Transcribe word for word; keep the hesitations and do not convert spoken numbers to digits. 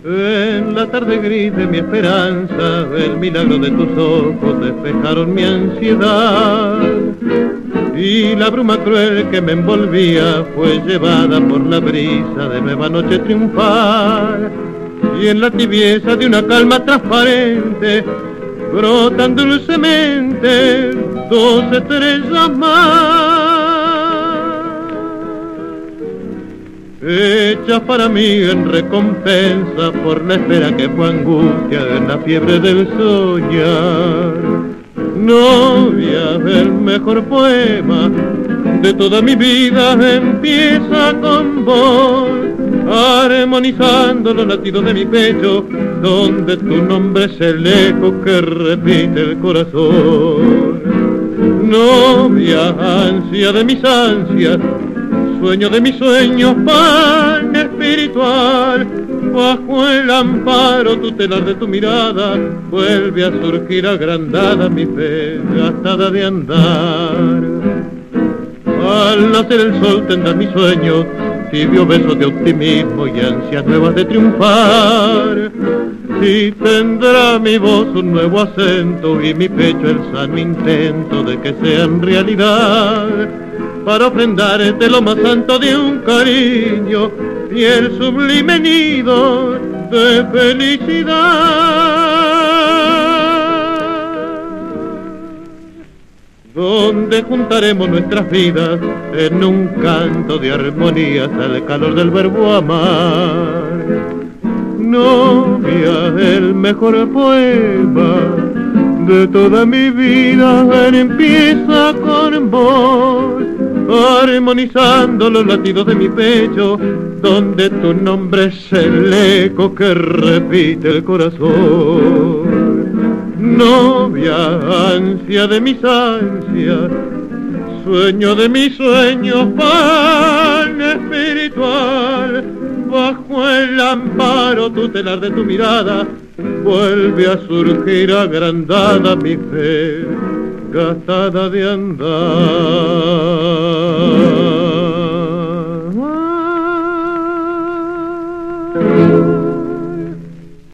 En la tarde gris de mi esperanza, el milagro de tus ojos despejaron mi ansiedad. Y la bruma cruel que me envolvía fue llevada por la brisa de nueva noche triunfal. Y en la tibieza de una calma transparente brotan dulcemente dos estrellas más, hechas para mí en recompensa por la espera que fue angustia en la fiebre del soñar. Novia, el mejor poema de toda mi vida empieza con vos, armonizando los latidos de mi pecho, donde tu nombre es el eco que repite el corazón. Novia, ansia de mis ansias, sueño de mis sueños, pan espiritual, bajo el amparo tutelar de tu mirada, vuelve a surgir agrandada mi fe gastada de andar. Al nacer el sol tendrá mis sueños, tibio beso de optimismo y ansias nuevas de triunfar. Y tendrá mi voz un nuevo acento y mi pecho el sano intento de que sean realidad, para ofrendarte lo más santo de un cariño y el sublime nido de felicidad, donde juntaremos nuestras vidas en un canto de armonías al calor del verbo amar. Novia, el mejor poema de toda mi vida empieza con vos, armonizando los latidos de mi pecho, donde tu nombre es el eco que repite el corazón. Novia, ansia de mis ansias, sueño de mis sueños, pan espiritual, bajo el amparo tutelar de tu mirada, vuelve a surgir agrandada mi fe gastada de andar.